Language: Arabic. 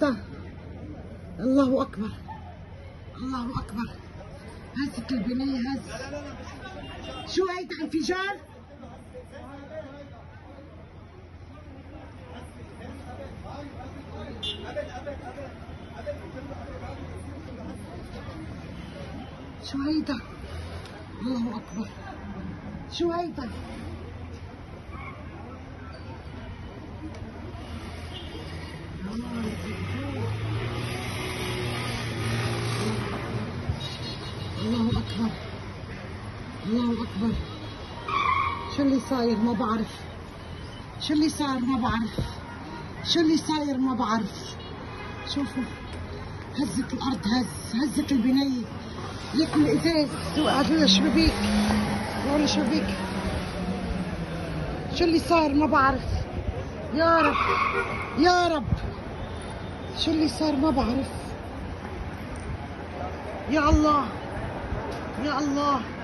هيدا؟ الله اكبر، الله اكبر. هزت البنية هز. شو هيدا انفجار؟ شو هيدا؟ الله اكبر. شو هيدا؟ الله اكبر، الله اكبر. شو اللي صاير؟ ما بعرف شو اللي صار، ما بعرف شو اللي صاير، ما بعرف. شوفوا هزت الارض، هزت البنية. ليكوا الازاز، هدول الشبابيك، هدول الشبابيك. شو اللي صار؟ ما بعرف. يا رب يا رب، شو اللي صار؟ ما بعرف. يا الله يا الله.